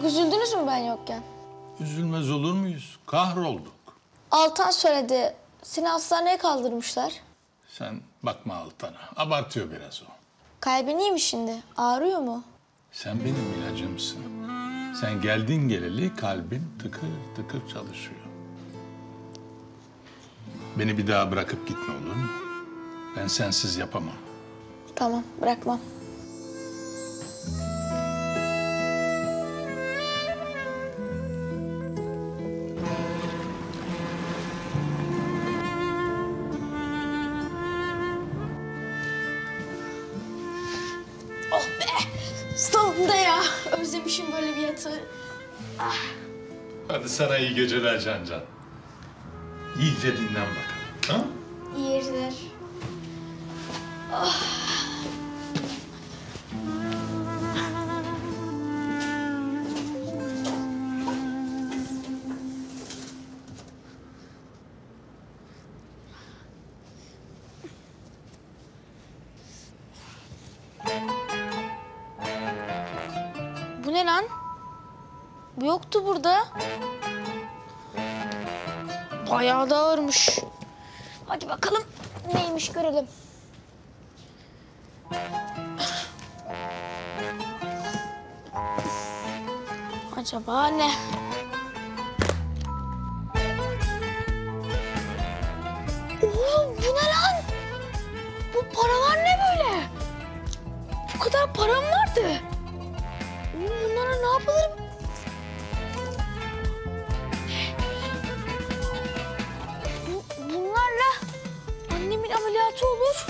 Çok üzüldünüz mü ben yokken? Üzülmez olur muyuz? Kahrolduk. Altan söyledi. Seni hastaneye kaldırmışlar. Sen bakma Altan'a. Abartıyor biraz o. Kalbin iyi mi şimdi? Ağrıyor mu? Sen benim ilacımsın. Sen geldin geleli kalbin tıkır tıkır çalışıyor. Beni bir daha bırakıp gitme olur mu? Ben sensiz yapamam. Tamam, bırakmam. Oh be! Sonunda ya. Özlemişim böyle bir yatağı. Hadi sana iyi geceler Can. İyice dinlen bakalım. Ha? İyi geceler. Bu ne lan? Bu yoktu burada. Bayağı da ağırmış. Hadi bakalım neymiş görelim. Acaba ne? Oğlum bu ne lan? Bu paralar ne böyle? Bu kadar param vardı. Oğlum bunlara ne yapılır? Bunlarla annemin ameliyatı olur.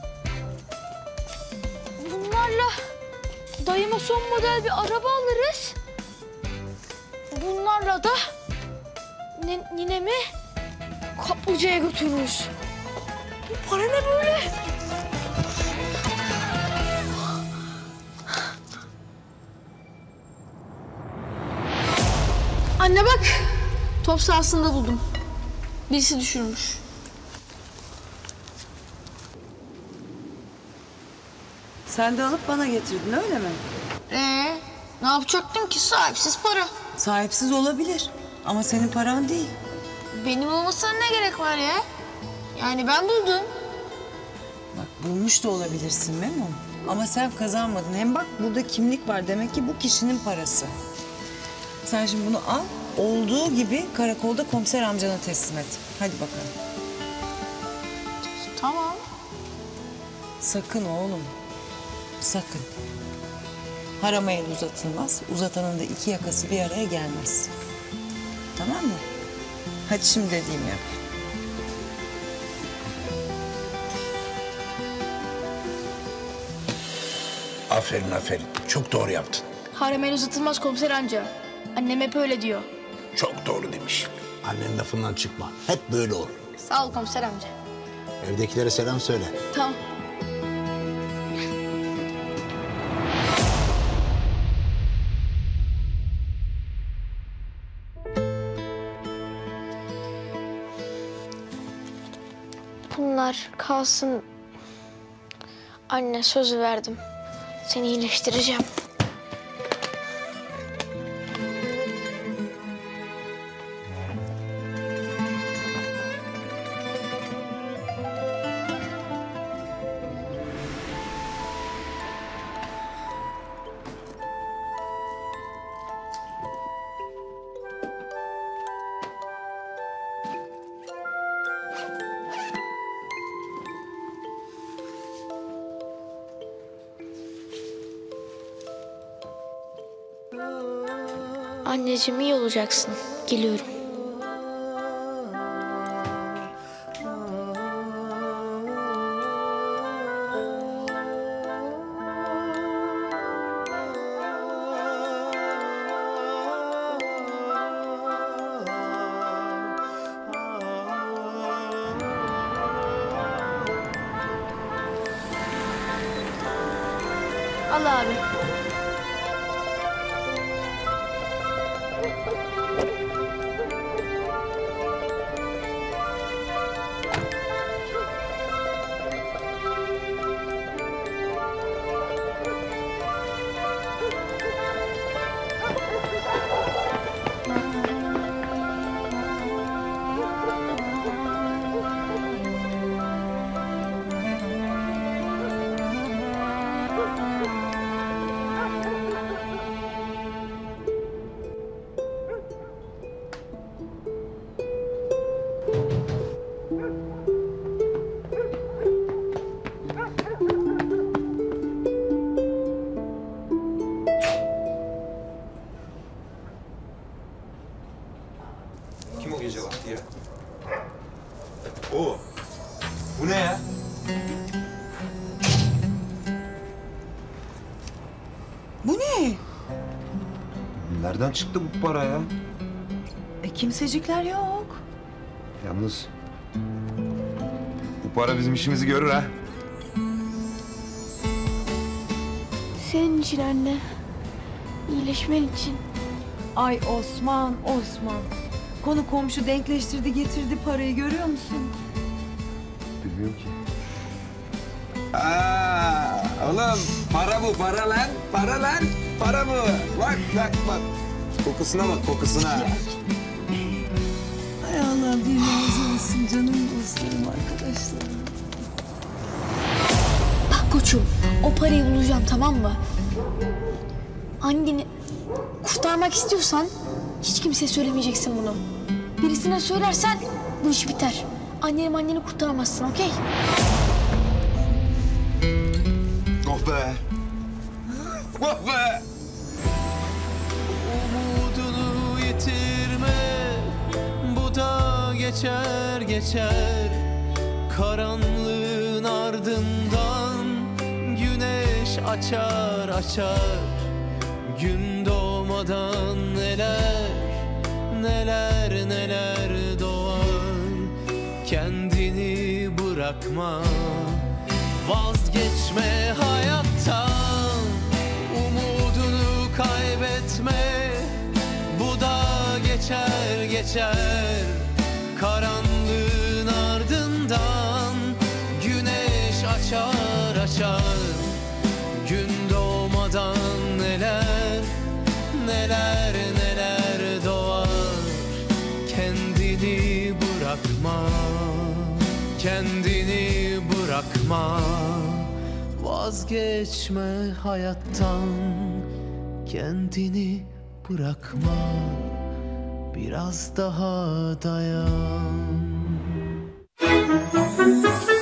Bunlarla dayıma son model bir araba alırız. Bunlarla da ninemi kaplıcaya götürürüz. Bu para ne böyle? Anne bak, top sahasında buldum. Birisi düşürmüş. Sen de alıp bana getirdin öyle mi? Ne yapacaktım ki? Sahipsiz para. Sahipsiz olabilir ama senin paran değil. Benim olmasına ne gerek var ya? Yani ben buldum. Bak bulmuş da olabilirsin Memo. Ama sen kazanmadın. Hem bak burada kimlik var. Demek ki bu kişinin parası. Sen şimdi bunu al. Olduğu gibi karakolda komiser amcana teslim et. Hadi bakalım. Tamam. Sakın oğlum. Sakın. Harama el uzatılmaz. Uzatanın da iki yakası bir araya gelmez. Tamam mı? Hadi şimdi dediğimi yap. Aferin aferin. Çok doğru yaptın. Harem el uzatılmaz komiser amca. Annem hep öyle diyor. Çok doğru demiş. Annenin lafından çıkma. Hep böyle olur. Sağ ol komiser amca. Evdekilere selam söyle. Tamam. Bunlar kalsın. Anne söz verdim. Seni iyileştireceğim. Anneciğim iyi olacaksın. Geliyorum. Al abi. ya. Oo. Bu ne ya? Bu ne? Nereden çıktı bu para ya? Kimsecikler yok. Yalnız bu para bizim işimizi görür ha. Senin için anne. İyileşmen için. Ay Osman, Osman. Konu komşu denkleştirdi getirdi parayı görüyor musun? Bilmiyorum ki. Oğlum para bu para lan. Para lan. Para bu. Bak bak bak. Kokusuna bak kokusuna. Ay Allah bir razı olsun canım dostlarım arkadaşlarım. Bak koçum, o parayı bulacağım, tamam mı? Anneni kurtarmak istiyorsan hiç kimseye söylemeyeceksin bunu. Birisine söylersen bu iş biter. Anneni kurtaramazsın, okey? Oh be. Oh be. Umudunu yitirme, bu da geçer geçer. Karanlığın ardından güneş açar açar. Gün doğmadan neler neler neler doğar. Kendini bırakma, vazgeçme hayattan. Umudunu kaybetme, bu da geçer geçer. Karanlığın ardından güneş açar açar. Gün doğmadan neler neler neler doğar. Kendini bırakma, kendini bırakma. Vazgeçme hayattan, kendini bırakma. Biraz daha dayan.